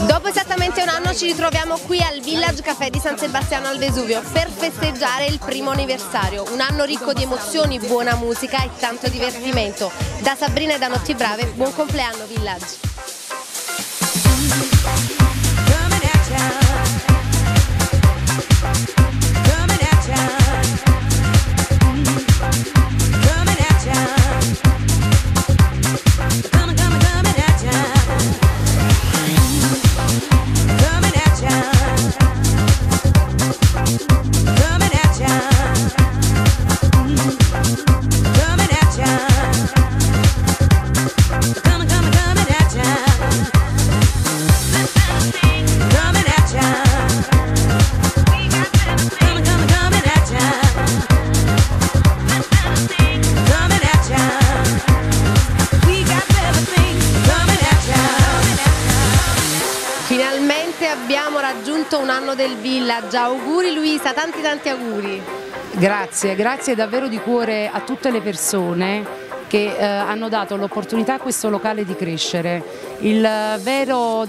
Dopo esattamente un anno ci ritroviamo qui al Village Café di San Sebastiano al Vesuvio per festeggiare il primo anniversario, un anno ricco di emozioni, buona musica e tanto divertimento. Da Sabrina e da Notti Brave, buon compleanno Village! Finalmente abbiamo raggiunto un anno del Village, auguri Luisa, tanti auguri. Grazie davvero di cuore a tutte le persone che hanno dato l'opportunità a questo locale di crescere. Il vero,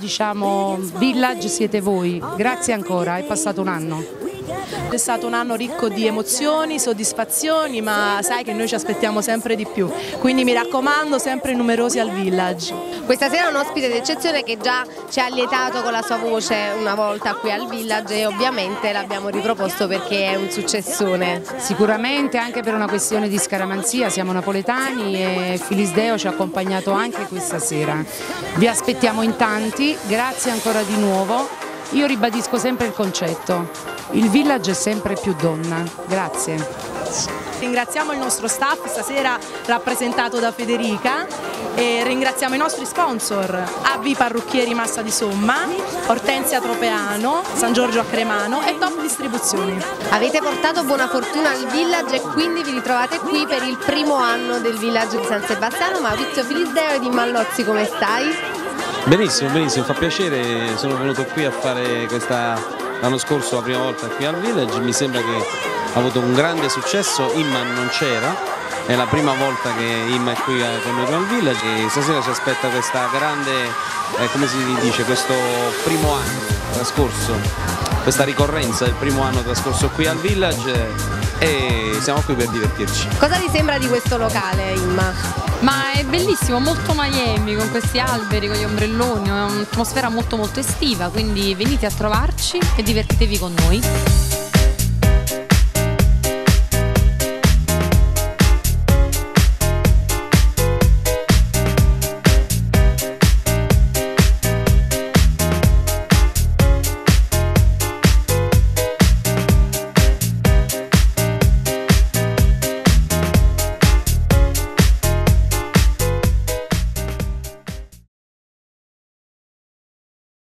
village siete voi, grazie ancora, è passato un anno. È stato un anno ricco di emozioni, soddisfazioni, ma sai che noi ci aspettiamo sempre di più, quindi mi raccomando, sempre numerosi al Village. Questa sera un ospite d'eccezione che già ci ha allietato con la sua voce una volta qui al Village e ovviamente l'abbiamo riproposto perché è un successone. Sicuramente anche per una questione di scaramanzia, siamo napoletani e Filisdeo ci ha accompagnato anche questa sera. Vi aspettiamo in tanti, grazie ancora di nuovo. Io ribadisco sempre il concetto, il Village è sempre più donna, grazie. Ringraziamo il nostro staff, stasera rappresentato da Federica, e ringraziamo i nostri sponsor, AV Parrucchieri Massa di Somma, Ortensia Tropeano, San Giorgio a Cremano e Top Distribuzioni. Avete portato buona fortuna al Village e quindi vi ritrovate qui per il primo anno del Village di San Sebastiano. Maurizio Filisdeo ed Mallozzi, come stai? Benissimo, fa piacere, sono venuto qui a fare l'anno scorso la prima volta qui al Village, mi sembra che ha avuto un grande successo, Imma non c'era, è la prima volta che Imma è qui con noi al Village e stasera ci aspetta questa grande, come si dice, questo primo anno trascorso, questa ricorrenza del primo anno trascorso qui al Village e siamo qui per divertirci. Cosa ti sembra di questo locale, Imma? Ma è bellissimo, molto Miami, con questi alberi, con gli ombrelloni, è un'atmosfera molto estiva, quindi venite a trovarci e divertitevi con noi.